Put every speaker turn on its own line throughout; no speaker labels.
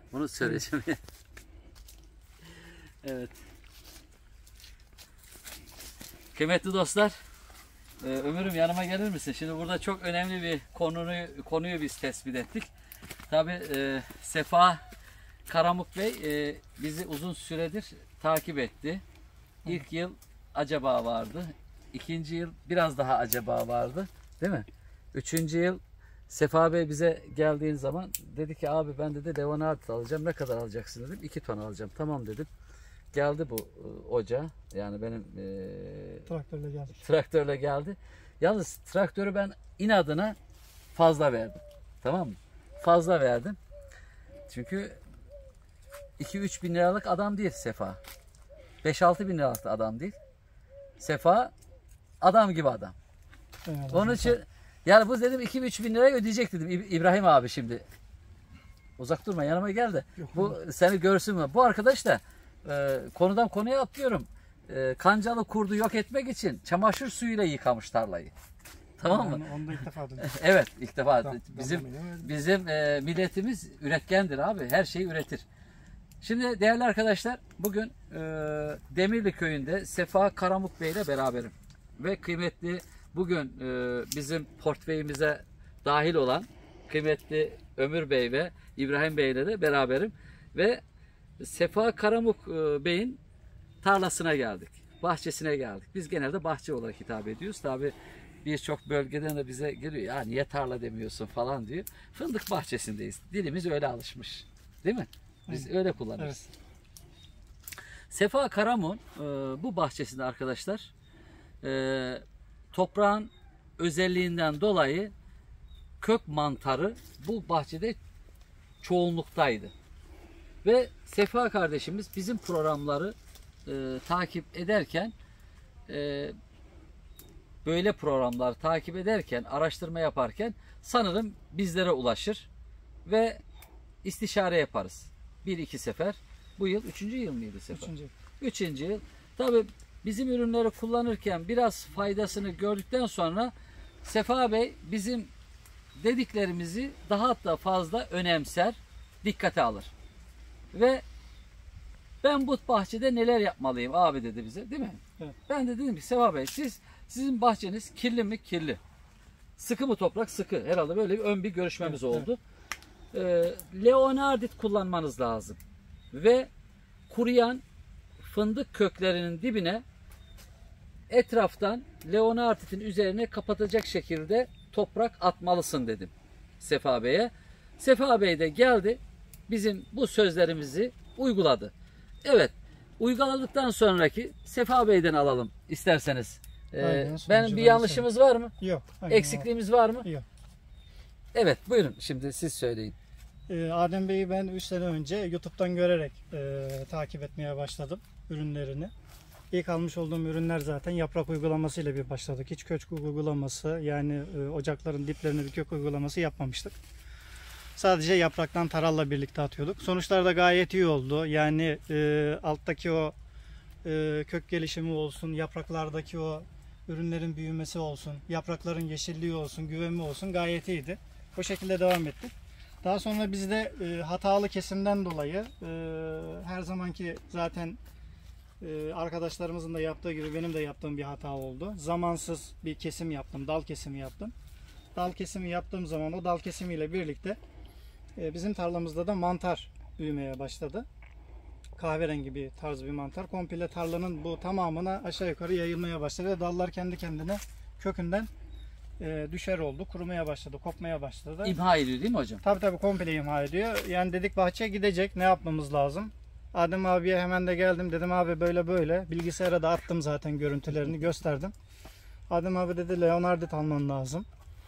Bunu söyleyeceğim. Evet. Kıymetli dostlar, Ömür'üm yanıma gelir misin? Şimdi burada çok önemli bir konuyu biz tespit ettik. Tabii Sefa Karamuk Bey bizi uzun süredir takip etti. İlk yıl acaba vardı. İkinci yıl biraz daha acaba vardı. Değil mi? Üçüncü yıl Sefa Bey bize geldiğin zaman dedi ki abi ben dedi Leonard alacağım. Ne kadar alacaksın dedim. 2 ton alacağım. Tamam dedim. Geldi bu ocağa. Yani benim
traktörle geldi.
Traktörle geldi. Yalnız traktörü ben inadına fazla verdim. Tamam mı? Fazla verdim. Çünkü 2-3 bin liralık adam değil Sefa. 5-6 bin liralık adam değil. Sefa adam gibi adam. Evet, onun için yani bu dedim 2-3 bin lirayı ödeyecek dedim. İbrahim abi şimdi. Uzak durma yanıma gel de. Yok, bu seni görsün mü? Bu arkadaş da konudan konuya atlıyorum. Kancalı kurdu yok etmek için çamaşır suyuyla yıkamış tarlayı. Tamam mı?
Onu da ilk defa duydum.
Evet, ilk defa.
Tamam,
bizim milletimiz üretkendir abi. Her şeyi üretir. Şimdi değerli arkadaşlar, bugün Demirli köyünde Sefa Karamuk Bey ile beraberim. Ve kıymetli bugün bizim portföyümüze dahil olan kıymetli Ömür Bey ve İbrahim Bey ile de beraberim. Ve Sefa Karamuk Bey'in tarlasına geldik. Bahçesine geldik. Biz genelde bahçe olarak hitap ediyoruz. Tabi birçok bölgeden de bize geliyor. Ya niye tarla demiyorsun falan diyor. Fındık bahçesindeyiz. Dilimiz öyle alışmış. Değil mi? Biz öyle kullanırız. Evet. Sefa Karamuk'un bu bahçesinde arkadaşlar toprağın özelliğinden dolayı kök mantarı bu bahçede çoğunluktaydı. Ve Sefa kardeşimiz bizim programları takip ederken böyle programlar takip ederken, araştırma yaparken sanırım bizlere ulaşır ve istişare yaparız. 1-2 sefer. Bu yıl 3. yıl mıydı Sefa? 3. yıl. Tabii bizim ürünleri kullanırken biraz faydasını gördükten sonra Sefa Bey bizim dediklerimizi daha da fazla önemser, dikkate alır. Ve ben bu bahçede neler yapmalıyım abi dedi bize, değil mi? Evet. Ben de dedim ki Sefa Bey sizin bahçeniz kirli mi? Kirli. Sıkı mı toprak? Sıkı. Herhalde böyle bir görüşmemiz oldu. Evet. Leonardit kullanmanız lazım. Ve kuruyan fındık köklerinin dibine etraftan Leonardit'in üzerine kapatacak şekilde toprak atmalısın dedim Sefa Bey'e. Sefa Bey de geldi. Bizim bu sözlerimizi uyguladı. Evet. Uyguladıktan sonraki Sefa Bey'den alalım isterseniz. Benim bir yanlışımız var mı?
Yok.
Eksikliğimiz var mı?
Yok.
Evet. Buyurun. Şimdi siz söyleyin.
Adem Bey'i ben 3 sene önce YouTube'dan görerek takip etmeye başladım ürünlerini. İlk almış olduğum ürünler zaten yaprak uygulamasıyla bir başladık. Hiç kök uygulaması yani ocakların diplerine bir kök uygulaması yapmamıştık. Sadece yapraktan taralla birlikte atıyorduk. Sonuçlar da gayet iyi oldu. Yani alttaki o kök gelişimi olsun, yapraklardaki o ürünlerin büyümesi olsun, yaprakların yeşilliği olsun, güvemi olsun gayet iyiydi. O şekilde devam ettik. Daha sonra biz de hatalı kesimden dolayı her zamanki zaten arkadaşlarımızın da yaptığı gibi benim de yaptığım bir hata oldu. Zamansız bir kesim yaptım, dal kesimi yaptım. Dal kesimi yaptığım zaman o dal kesimiyle birlikte bizim tarlamızda da mantar büyümeye başladı. Kahverengi bir tarz bir mantar. Komple tarlanın bu tamamına aşağı yukarı yayılmaya başladı ve dallar kendi kendine kökünden düşer oldu. Kurumaya başladı, kopmaya başladı.
İmha ediyor değil mi hocam?
Tabii komple imha ediyor. Yani dedik bahçeye gidecek, ne yapmamız lazım? Adem abiye hemen de geldim. Dedim abi böyle. Bilgisayara da attım zaten görüntülerini gösterdim. Adem abi dedi Leonardit alman lazım.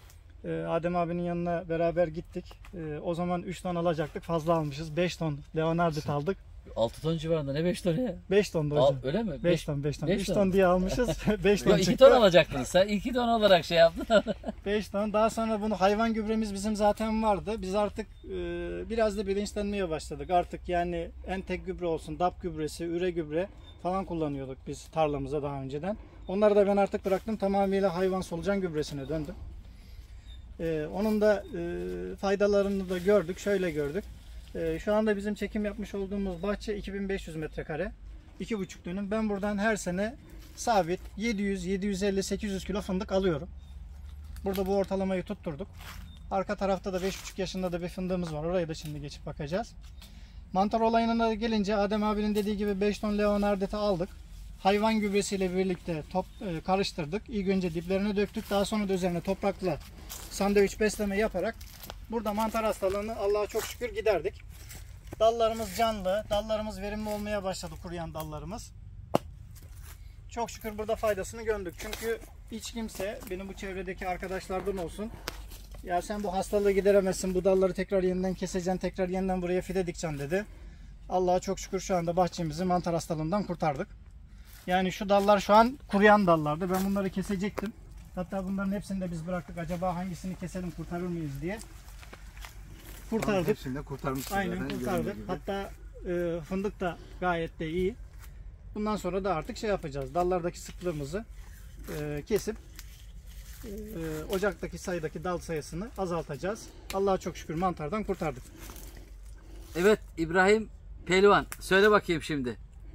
Adem abinin yanına beraber gittik. O zaman 3 ton alacaktık. Fazla almışız. 5 ton Leonardit aldık.
6 ton civarında ne 5 ton ya?
5 ton hocam.
Öyle mi?
5 ton. 3 ton diye almışız. 5 ton
2
çıktı.
ton alacaktınız. Sen 2 ton olarak şey yaptın.
5 ton. Daha sonra bunu hayvan gübremiz bizim zaten vardı. Biz artık biraz da bilinçlenmeye başladık. Artık yani entek gübre olsun, DAP gübresi, üre gübre falan kullanıyorduk biz tarlamıza daha önceden. Onları da ben artık bıraktım. Tamamıyla hayvan solucan gübresine döndüm. Onun da faydalarını da gördük. Şöyle gördük. Şu anda bizim çekim yapmış olduğumuz bahçe 2500 metrekare. 2,5 dönüm. Ben buradan her sene sabit 700, 750, 800 kilo fındık alıyorum. Burada bu ortalamayı tutturduk. Arka tarafta da 5,5 yaşında da bir fındığımız var. Orayı da şimdi geçip bakacağız. Mantar olayına gelince Adem abinin dediği gibi 5 ton Leonardet'i aldık. Hayvan gübresiyle birlikte karıştırdık. İlk önce diplerine döktük. Daha sonra da üzerine toprakla sandviç besleme yaparak burada mantar hastalığını Allah'a çok şükür giderdik. Dallarımız canlı. Dallarımız verimli olmaya başladı, kuruyan dallarımız. Çok şükür burada faydasını gördük. Çünkü hiç kimse, benim bu çevredeki arkadaşlardan olsun, ya sen bu hastalığı gideremezsin, bu dalları tekrar yeniden keseceksin, tekrar yeniden buraya fide dikeceksin dedi. Allah'a çok şükür şu anda bahçemizi mantar hastalığından kurtardık. Yani şu dallar şu an kuruyan dallardı. Ben bunları kesecektim. Hatta bunların hepsini de biz bıraktık. Acaba hangisini keselim, kurtarır mıyız diye. Kurtardık.
Hepsini de kurtarmışsınız.
Aynen kurtardık. Hatta fındık da gayet de iyi. Bundan sonra da artık şey yapacağız. Dallardaki sıklığımızı kesip ocaktaki sayıdaki dal sayısını azaltacağız. Allah'a çok şükür mantardan kurtardık.
Evet İbrahim Pehlivan, söyle bakayım şimdi.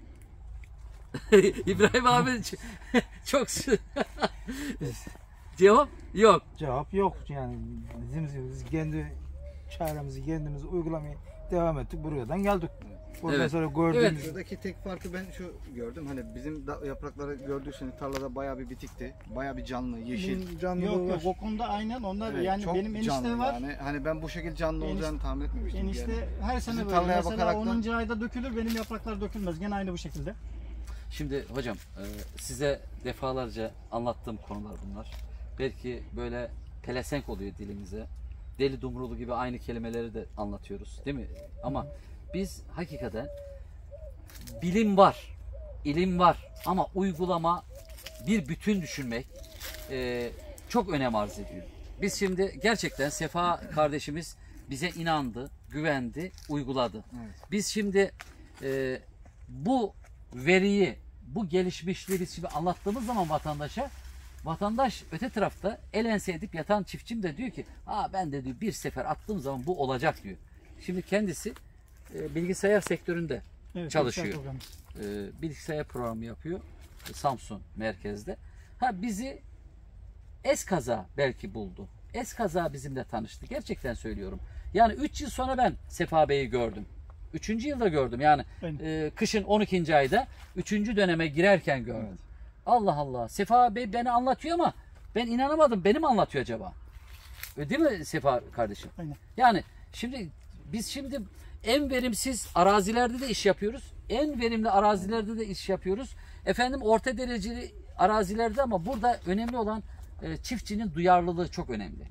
İbrahim abi çok cevap yok.
Cevap yok yani. Biz kendi çaremizi kendimiz uygulamaya devam ettik. Buradan geldik. Buradan
Evet.
sonra gördüğümüz
Evet.
Şuradaki tek farkı ben şu gördüm. Hani bizim yaprakları gördüyseniz tarlada bayağı bir bitikti. Bayağı bir canlı, yeşil.
canlı
Yok
var.
yok, o konuda aynen onlar
Evet,
yani
çok
benim enişte
canlı
var.
Yani. Hani ben bu şekilde canlı olacağını tahmin etmemiştim.
Enişte
yani.
her sene
Bizim
böyle.
tarlaya
Mesela
bakarak da-
10. ayda dökülür, benim yapraklar dökülmez. Gene aynı bu şekilde.
Şimdi hocam size defalarca anlattığım konular bunlar. Belki böyle pelesenk oluyor dilimize. Deli dumrulu gibi aynı kelimeleri de anlatıyoruz değil mi? Ama biz hakikaten bilim var, ilim var ama uygulama, bir bütün düşünmek çok önem arz ediyor. Biz şimdi gerçekten Sefa kardeşimiz bize inandı, güvendi, uyguladı.
Evet.
Biz şimdi bu veriyi, bu gelişmişliği biz şimdi anlattığımız zaman vatandaş öte tarafta el ense edip yatan çiftçim de diyor ki ben de diyor bir sefer attığım zaman bu olacak diyor. Şimdi kendisi bilgisayar sektöründe
Evet,
çalışıyor.
bilgisayar programı.
Bilgisayar programı yapıyor Samsun merkezde. Bizi eskaza belki buldu. Eskaza bizimle tanıştı. Gerçekten söylüyorum. Yani 3 yıl sonra ben Sefa Bey'i gördüm. 3. yılda gördüm. Yani kışın 12. ayda 3. döneme girerken gördüm.
Evet.
Allah Allah. Sefa Bey beni anlatıyor ama ben inanamadım. Beni mi anlatıyor acaba? Değil mi Sefa kardeşim?
Aynen.
Yani biz en verimsiz arazilerde de iş yapıyoruz. En verimli arazilerde de iş yapıyoruz. Efendim orta dereceli arazilerde ama burada önemli olan çiftçinin duyarlılığı çok önemli.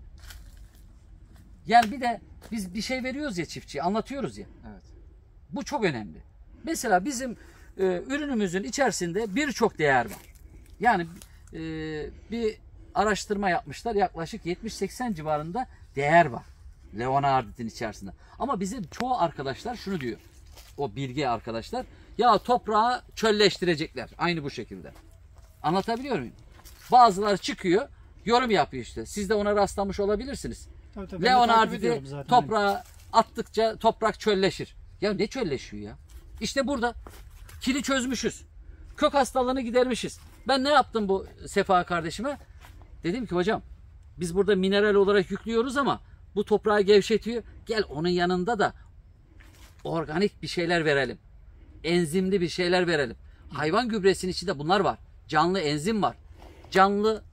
Yani bir de biz bir şey veriyoruz ya çiftçiye, anlatıyoruz ya.
Evet.
Bu çok önemli. Mesela bizim ürünümüzün içerisinde birçok değer var. Yani bir araştırma yapmışlar, yaklaşık 70-80 civarında değer var Leonardit'in içerisinde. Ama bizim çoğu arkadaşlar şunu diyor, o bilgi arkadaşlar, ya toprağı çölleştirecekler aynı bu şekilde. Anlatabiliyor muyum? Bazıları çıkıyor, yorum yapıyor işte. Siz de ona rastlamış olabilirsiniz.
Tabii, ben de takip
Leonardit'i
ediyorum zaten.
toprağa attıkça toprak çölleşir. Ya ne çölleşiyor ya? İşte burada kili çözmüşüz. Kök hastalığını gidermişiz. Ben ne yaptım bu Sefa kardeşime? Dedim ki hocam biz burada mineral olarak yüklüyoruz ama bu toprağı gevşetiyor. Gel onun yanında da organik bir şeyler verelim. Enzimli bir şeyler verelim. Hayvan gübresinin içinde bunlar var. Canlı enzim var. Canlı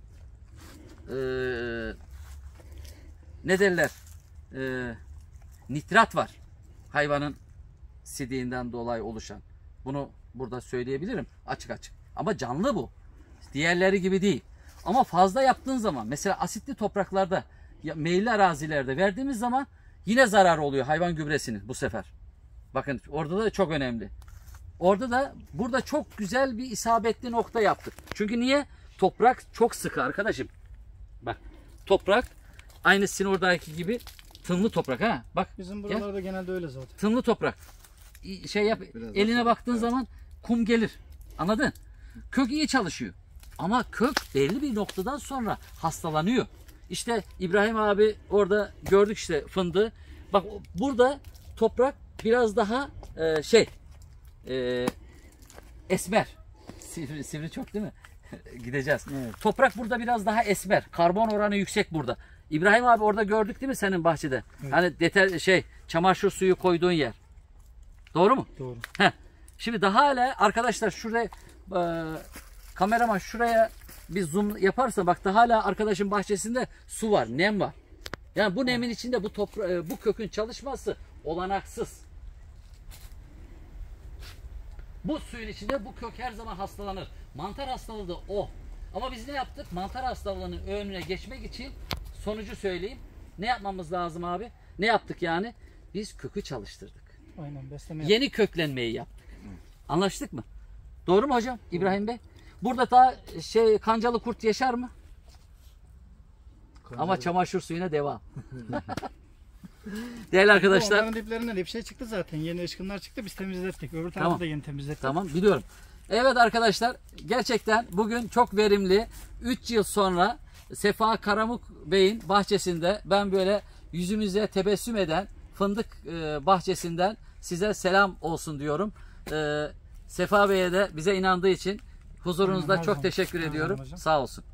ne derler? Nitrat var. Hayvanın sidiğinden dolayı oluşan. Bunu burada söyleyebilirim açık açık. Ama canlı bu. Diğerleri gibi değil. Ama fazla yaptığın zaman mesela asitli topraklarda, meyilli arazilerde verdiğimiz zaman yine zarar oluyor hayvan gübresinin bu sefer. Bakın orada da çok önemli. Burada çok güzel bir isabetli nokta yaptık. Çünkü niye? Toprak çok sıkı arkadaşım. Bak toprak aynı sizin oradaki gibi tınlı toprak ha. Bak
Bizim buralarda genelde öyle zaten.
tınlı toprak. Şey yap,
Biraz
eline
daha
baktığın
evet.
zaman kum gelir. Anladın? Kök iyi çalışıyor. Ama kök belli bir noktadan sonra hastalanıyor. İşte İbrahim abi orada gördük işte fındığı. Bak burada toprak biraz daha esmer. Sivri çok değil mi? Gideceğiz.
Evet.
Toprak burada biraz daha esmer. Karbon oranı yüksek burada. İbrahim abi orada gördük değil mi senin bahçede?
Evet.
Hani çamaşır suyu koyduğun yer. Doğru mu?
Doğru.
Heh. Şimdi daha hala arkadaşlar şuraya kameraman şuraya bir zoom yaparsa bak daha hala arkadaşın bahçesinde su var, nem var. Yani bu nemin içinde bu kökün çalışması olanaksız. Bu suyun içinde bu kök her zaman hastalanır. Mantar hastalığı da o. Ama biz ne yaptık? Mantar hastalığının önüne geçmek için sonucu söyleyeyim. Ne yapmamız lazım abi? Ne yaptık yani? Biz kökü çalıştırdık.
Aynen, besleme
Yeni köklenmeyi yaptık. Anlaştık mı? Doğru mu hocam İbrahim Bey? Burada daha kancalı kurt yaşar mı? Ama çamaşır suyuna devam. Değerli arkadaşlar.
Onların diplerinden de bir şey çıktı zaten. Yeni ışkınlar çıktı. Biz temizlettik. Öbür tarafı
Tamam.
da yeni temizlettik.
Tamam biliyorum. Evet arkadaşlar gerçekten bugün çok verimli. 3 yıl sonra Sefa Karamuk Bey'in bahçesinde ben böyle yüzümüze tebessüm eden fındık bahçesinden size selam olsun diyorum. Sefa Bey'e de bize inandığı için huzurunuzda
Her
çok
zaman.
teşekkür
Her
ediyorum.
zaman hocam.
Sağ olsun.